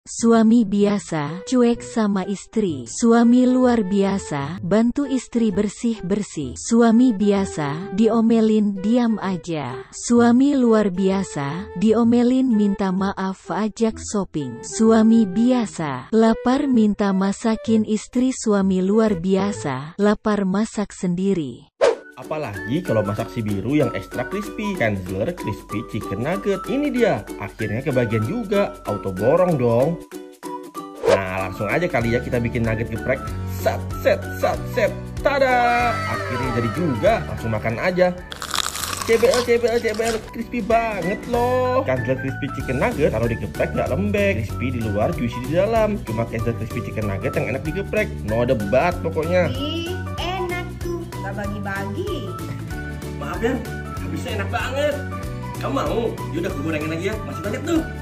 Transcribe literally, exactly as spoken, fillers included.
Suami biasa, cuek sama istri. Suami luar biasa, bantu istri bersih-bersih. Suami biasa, diomelin diam aja. Suami luar biasa, diomelin minta maaf ajak shopping. Suami biasa, lapar minta masakin istri. Suami luar biasa, lapar masak sendiri. Apalagi kalau masak si biru yang ekstra crispy, Kanzler Crispy Chicken Nugget. Ini dia, akhirnya kebagian juga, auto borong dong. Nah langsung aja kali ya kita bikin nugget geprek. Sat, set, sat, set, tada! Akhirnya jadi juga, langsung makan aja. C B L, C B L, C B L, crispy banget loh. Kanzler Crispy Chicken Nugget kalau digeprek nggak lembek, crispy di luar, juicy di dalam. Cuma Kanzler Crispy Chicken Nugget yang enak digeprek, no debat pokoknya. Gak bagi-bagi. Maaf ya, habisnya enak banget. Kamu mau? Yaudah, gue gorengin lagi ya, masih banyak tuh.